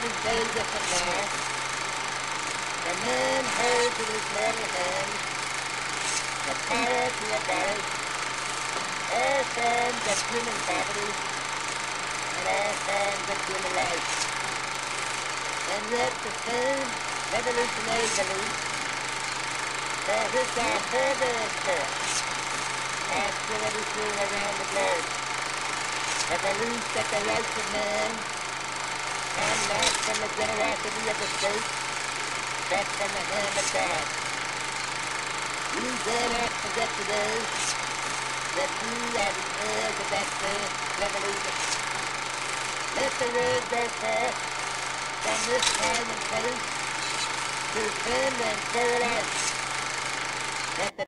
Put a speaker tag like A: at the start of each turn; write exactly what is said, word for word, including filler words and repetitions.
A: is very different now. The man holds in his mortal hand the power to abolish all forms of human poverty and all forms of human life. And yet the same revolutionary belief for which our forebears fought are still everywhere around the globe. The belief that the rights of man come not from the generosity of the state, but from the hand of God. We dare not forget today that we are the heirs of that same revolution. Let the word go forth from this time and place to friend and co-life.